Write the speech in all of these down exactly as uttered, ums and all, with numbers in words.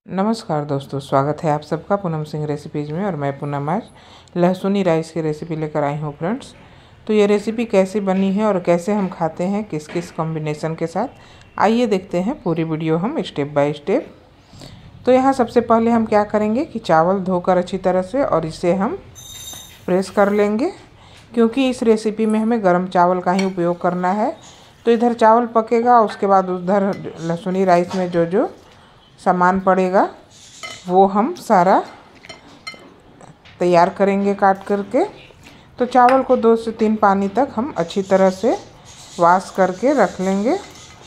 नमस्कार दोस्तों, स्वागत है आप सबका पूनम सिंह रेसिपीज़ में। और मैं पूनम आज लहसुनी राइस की रेसिपी लेकर आई हूँ फ्रेंड्स। तो ये रेसिपी कैसी बनी है और कैसे हम खाते हैं, किस किस कॉम्बिनेशन के साथ, आइए देखते हैं पूरी वीडियो हम स्टेप बाय स्टेप। तो यहाँ सबसे पहले हम क्या करेंगे कि चावल धोकर अच्छी तरह से और इसे हम प्रेस कर लेंगे, क्योंकि इस रेसिपी में हमें गर्म चावल का ही उपयोग करना है। तो इधर चावल पकेगा, उसके बाद उधर लहसुनी राइस में जो जो सामान पड़ेगा वो हम सारा तैयार करेंगे काट करके। तो चावल को दो से तीन पानी तक हम अच्छी तरह से वॉश करके रख लेंगे।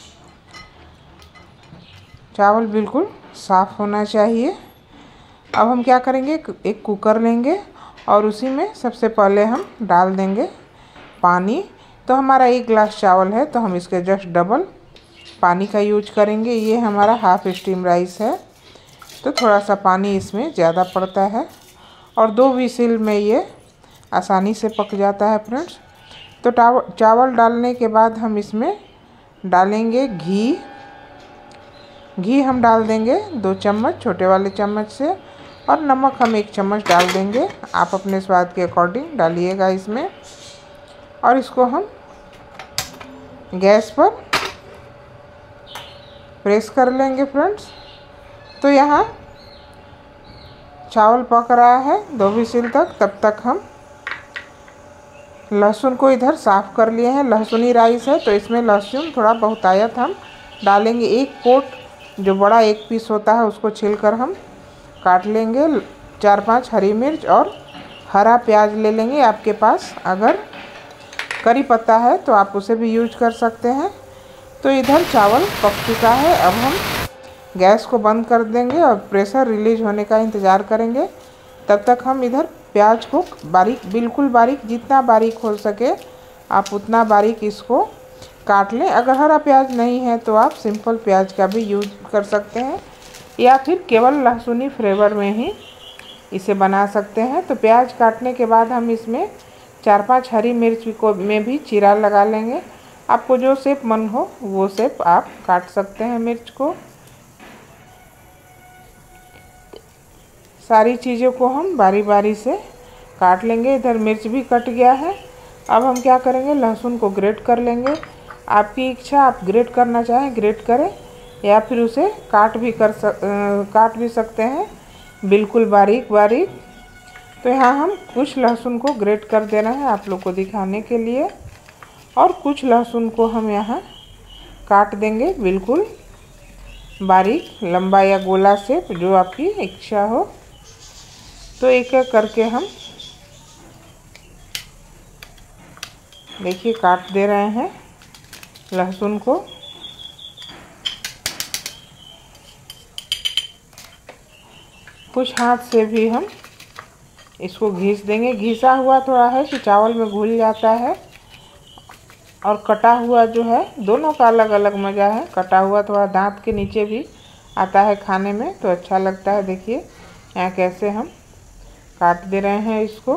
चावल बिल्कुल साफ़ होना चाहिए। अब हम क्या करेंगे, एक कुकर लेंगे और उसी में सबसे पहले हम डाल देंगे पानी। तो हमारा एक गिलास चावल है तो हम इसके जस्ट डबल पानी का यूज करेंगे। ये हमारा हाफ स्टीम राइस है तो थोड़ा सा पानी इसमें ज़्यादा पड़ता है और दो विसिल में ये आसानी से पक जाता है फ्रेंड्स। तो चावल डालने के बाद हम इसमें डालेंगे घी। घी हम डाल देंगे दो चम्मच छोटे वाले चम्मच से, और नमक हम एक चम्मच डाल देंगे। आप अपने स्वाद के अकॉर्डिंग डालिएगा इसमें। और इसको हम गैस पर प्रेस कर लेंगे फ्रेंड्स। तो यहाँ चावल पक रहा है दो विसिल तक, तब तक हम लहसुन को इधर साफ़ कर लिए हैं। लहसुनी राइस है तो इसमें लहसुन थोड़ा बहुतायत हम डालेंगे। एक पोट जो बड़ा एक पीस होता है उसको छीलकर हम काट लेंगे। चार पांच हरी मिर्च और हरा प्याज ले लेंगे। आपके पास अगर करी पत्ता है तो आप उसे भी यूज कर सकते हैं। तो इधर चावल पक चुका है। अब हम गैस को बंद कर देंगे और प्रेशर रिलीज होने का इंतज़ार करेंगे। तब तक हम इधर प्याज को बारीक, बिल्कुल बारीक, जितना बारीक हो सके आप उतना बारीक इसको काट लें। अगर हरा प्याज नहीं है तो आप सिंपल प्याज का भी यूज कर सकते हैं, या फिर केवल लहसुनी फ्लेवर में ही इसे बना सकते हैं। तो प्याज काटने के बाद हम इसमें चार पांच हरी मिर्च को में भी चीरा लगा लेंगे। आपको जो शेप मन हो वो शेप आप काट सकते हैं मिर्च को। सारी चीज़ों को हम बारी बारी से काट लेंगे। इधर मिर्च भी कट गया है। अब हम क्या करेंगे, लहसुन को ग्रेट कर लेंगे। आपकी इच्छा, आप ग्रेट करना चाहें ग्रेट करें, या फिर उसे काट भी कर सक काट भी सकते हैं बिल्कुल बारीक बारीक। तो यहाँ हम कुछ लहसुन को ग्रेट कर देना है आप लोग को दिखाने के लिए, और कुछ लहसुन को हम यहाँ काट देंगे बिल्कुल बारीक, लंबा या गोला शेप, जो आपकी इच्छा हो। तो एक एक करके हम देखिए काट दे रहे हैं लहसुन को। कुछ हाथ से भी हम इसको घिस देंगे। घिसा हुआ थोड़ा है कि चावल में घुल जाता है, और कटा हुआ जो है, दोनों का अलग अलग मज़ा है। कटा हुआ थोड़ा दांत के नीचे भी आता है खाने में तो अच्छा लगता है। देखिए यहाँ कैसे हम काट दे रहे हैं इसको।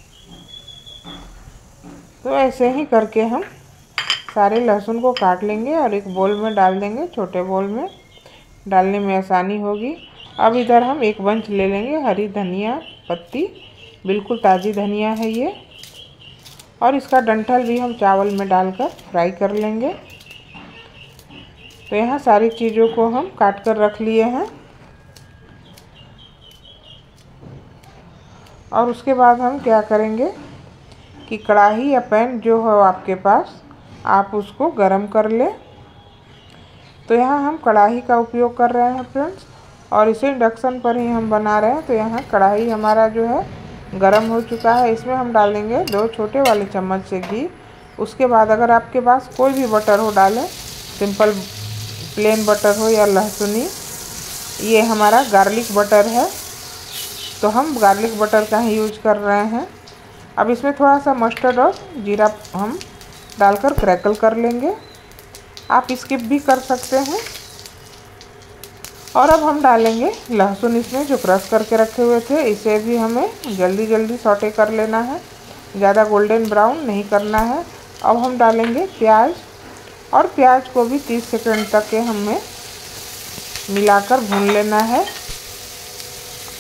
तो ऐसे ही करके हम सारे लहसुन को काट लेंगे और एक बोल में डाल देंगे। छोटे बोल में डालने में आसानी होगी। अब इधर हम एक बंच ले लेंगे हरी धनिया पत्ती, बिल्कुल ताज़ी धनिया है ये, और इसका डंठल भी हम चावल में डालकर फ्राई कर लेंगे। तो यहाँ सारी चीज़ों को हम काट कर रख लिए हैं। और उसके बाद हम क्या करेंगे कि कढ़ाई या पैन जो हो आपके पास, आप उसको गरम कर लें। तो यहाँ हम कढ़ाई का उपयोग कर रहे हैं फ्रेंड्स, और इसे इंडक्शन पर ही हम बना रहे हैं। तो यहाँ कढ़ाई हमारा जो है गरम हो चुका है। इसमें हम डालेंगे दो छोटे वाले चम्मच से घी। उसके बाद अगर आपके पास कोई भी बटर हो डालें, सिंपल प्लेन बटर हो या लहसुनी। ये हमारा गार्लिक बटर है तो हम गार्लिक बटर का ही यूज कर रहे हैं। अब इसमें थोड़ा सा मस्टर्ड और जीरा हम डालकर क्रैकल कर लेंगे। आप स्किप भी कर सकते हैं। और अब हम डालेंगे लहसुन इसमें जो क्रश करके रखे हुए थे। इसे भी हमें जल्दी जल्दी सौटे कर लेना है, ज़्यादा गोल्डन ब्राउन नहीं करना है। अब हम डालेंगे प्याज, और प्याज को भी तीस सेकंड तक के हमें मिलाकर भून लेना है।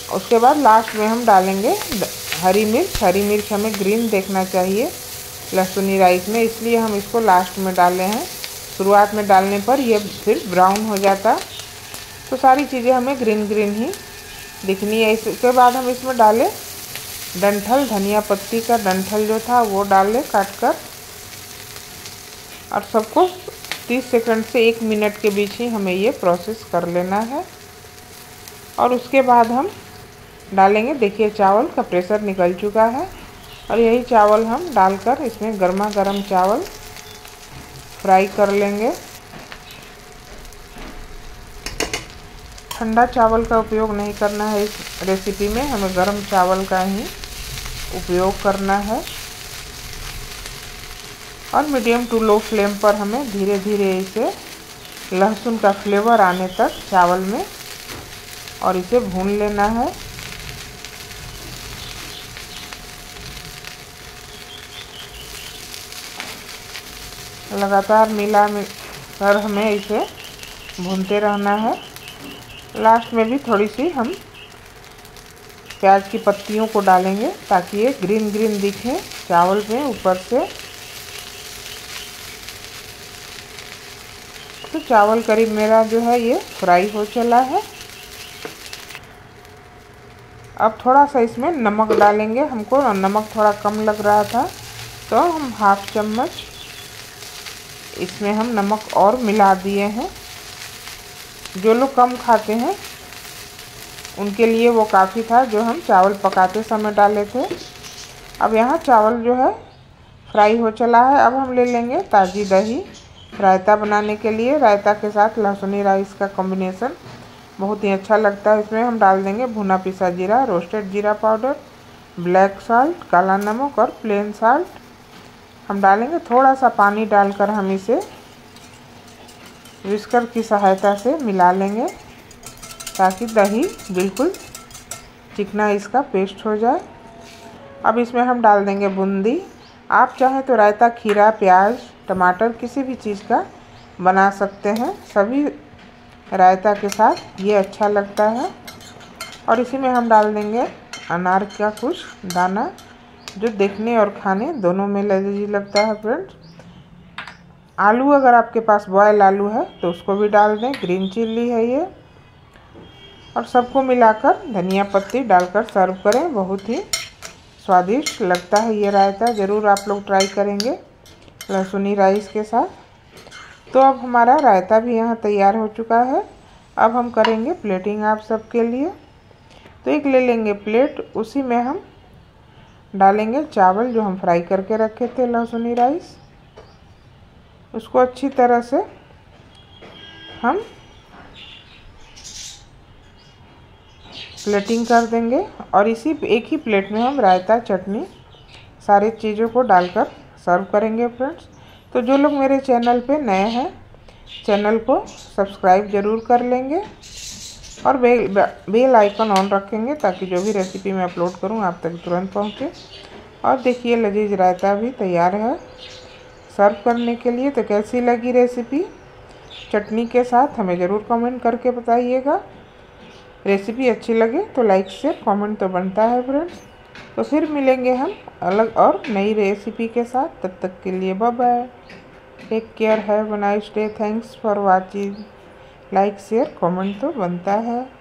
उसके बाद लास्ट में हम डालेंगे हरी मिर्च। हरी मिर्च हमें ग्रीन देखना चाहिए लहसुनी राइस में, इसलिए हम इसको लास्ट में डाले हैं। शुरुआत में डालने पर ये फिर ब्राउन हो जाता। तो सारी चीज़ें हमें ग्रीन ग्रीन ही दिखनी है। इसके बाद हम इसमें डालें डंठल, धनिया पत्ती का डंठल जो था वो डालें काट कर, और सबको तीस सेकंड से एक मिनट के बीच ही हमें ये प्रोसेस कर लेना है। और उसके बाद हम डालेंगे, देखिए चावल का प्रेशर निकल चुका है, और यही चावल हम डालकर इसमें गर्मा गर्म चावल फ्राई कर लेंगे। ठंडा चावल का उपयोग नहीं करना है इस रेसिपी में, हमें गर्म चावल का ही उपयोग करना है। और मीडियम टू लो फ्लेम पर हमें धीरे धीरे इसे लहसुन का फ्लेवर आने तक चावल में और इसे भून लेना है। लगातार मिला कर हमें इसे भूनते रहना है। लास्ट में भी थोड़ी सी हम प्याज की पत्तियों को डालेंगे ताकि ये ग्रीन ग्रीन दिखे चावल में ऊपर से। तो चावल करीब मेरा जो है ये फ्राई हो चला है। अब थोड़ा सा इसमें नमक डालेंगे, हमको नमक थोड़ा कम लग रहा था तो हम हाफ चम्मच इसमें हम नमक और मिला दिए हैं। जो लोग कम खाते हैं उनके लिए वो काफ़ी था जो हम चावल पकाते समय डाले थे। अब यहाँ चावल जो है फ्राई हो चला है। अब हम ले लेंगे ताज़ी दही रायता बनाने के लिए। रायता के साथ लहसुनी राइस का कॉम्बिनेशन बहुत ही अच्छा लगता है। इसमें हम डाल देंगे भुना पिसा जीरा, रोस्टेड जीरा पाउडर, ब्लैक सॉल्ट, काला नमक और प्लेन सॉल्ट हम डालेंगे। थोड़ा सा पानी डालकर हम इसे विस्कर की सहायता से मिला लेंगे ताकि दही बिल्कुल चिकना इसका पेस्ट हो जाए। अब इसमें हम डाल देंगे बूंदी। आप चाहें तो रायता खीरा, प्याज, टमाटर किसी भी चीज़ का बना सकते हैं, सभी रायता के साथ ये अच्छा लगता है। और इसी में हम डाल देंगे अनार का कुछ दाना जो देखने और खाने दोनों में लजीज लगता है फ्रेंड्स। आलू अगर आपके पास बॉयल आलू है तो उसको भी डाल दें, ग्रीन चिल्ली है ये। और सबको मिलाकर धनिया पत्ती डालकर सर्व करें, बहुत ही स्वादिष्ट लगता है ये रायता। ज़रूर आप लोग ट्राई करेंगे लहसुनी राइस के साथ। तो अब हमारा रायता भी यहाँ तैयार हो चुका है। अब हम करेंगे प्लेटिंग आप सबके लिए। तो एक ले लेंगे प्लेट, उसी में हम डालेंगे चावल जो हम फ्राई करके रखे थे लहसुनी राइस। उसको अच्छी तरह से हम प्लेटिंग कर देंगे और इसी एक ही प्लेट में हम रायता, चटनी सारी चीज़ों को डालकर सर्व करेंगे फ्रेंड्स। तो जो लोग मेरे चैनल पे नए हैं चैनल को सब्सक्राइब ज़रूर कर लेंगे और बेल बेल आइकन ऑन रखेंगे ताकि जो भी रेसिपी मैं अपलोड करूं आप तक तुरंत पहुंचे। और देखिए लजीज रायता भी तैयार है सर्व करने के लिए। तो कैसी लगी रेसिपी चटनी के साथ हमें ज़रूर कमेंट करके बताइएगा। रेसिपी अच्छी लगे तो लाइक शेयर कमेंट तो बनता है फ्रेंड्स। तो फिर मिलेंगे हम अलग और नई रेसिपी के साथ। तब तक के लिए bye bye, take care, have a nice day, thanks for watching. Like share comment तो बनता है।